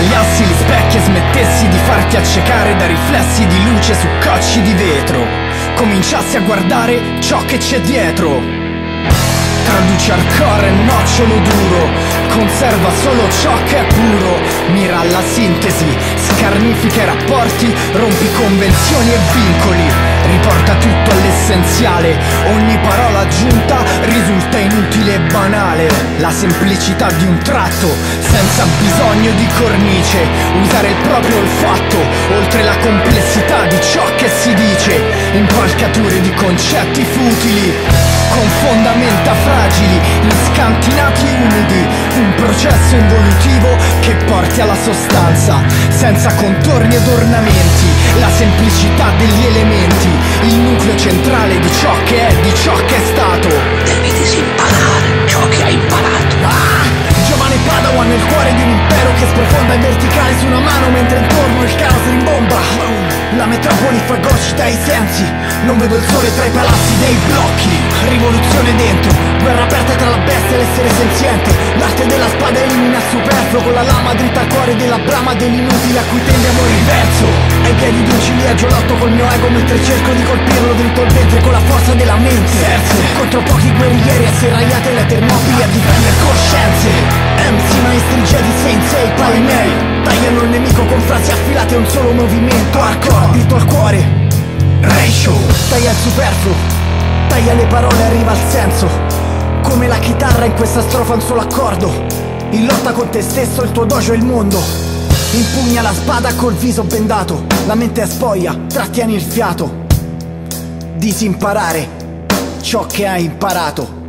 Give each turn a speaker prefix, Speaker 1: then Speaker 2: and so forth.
Speaker 1: tagliassi gli specchi e smettessi di farti accecare da riflessi di luce su cocci di vetro, cominciassi a guardare ciò che c'è dietro. Traduci hardcore e nocciolo duro, conserva solo ciò che è puro, mira alla sintesi, scarnifica i rapporti, rompi convenzioni e vincoli, riporta tutto all'essenziale, ogni parola aggiunta risulta inutile e banale. La semplicità di un tratto, senza bisogno di cornice, usare il proprio olfatto, oltre la complessità di ciò che si dice, impalcature di concetti futili, con fondamenta fragili, scantinati umidi, un processo involutivo che porti alla sostanza, senza contorni ed ornamenti, la semplicità degli elementi, il nucleo centrale di ciò che è, di ciò che è stato.
Speaker 2: Devi disimparare ciò che hai imparato.
Speaker 1: Giovane Padawan nel cuore di un impero che sprofonda in verticale su una mano mentre intorno il caos rimbomba. La metropoli fagocita i sensi, non vedo il sole tra i palazzi dei blocchi. Rivoluzione dentro, guerra aperta tra la bestia e l'essere senziente. L'arte della spada elimina il superfluo, con la lama dritta al cuore della brama dell'inutile a cui tende amore inverso. Ai piedi di un ciliegio lotto col mio ego mentre cerco di colpirlo dritto al ventre con la forza della mente. Serse contro pochi guerrieri asserragliate le termopili a difendere coscienze. MC maestri Jedi Sensei pari miei, tagliano il nemico con frasi affilate a un solo movimento hardcore, dritto al cuore. Ratio, taglia il superfluo, taglia le parole, arriva al senso. Come la chitarra in questa strofa un solo accordo. In lotta con te stesso, il tuo dojo e il mondo. Impugna la spada col viso bendato, la mente è spoglia, trattieni il fiato. Disimparare ciò che hai imparato.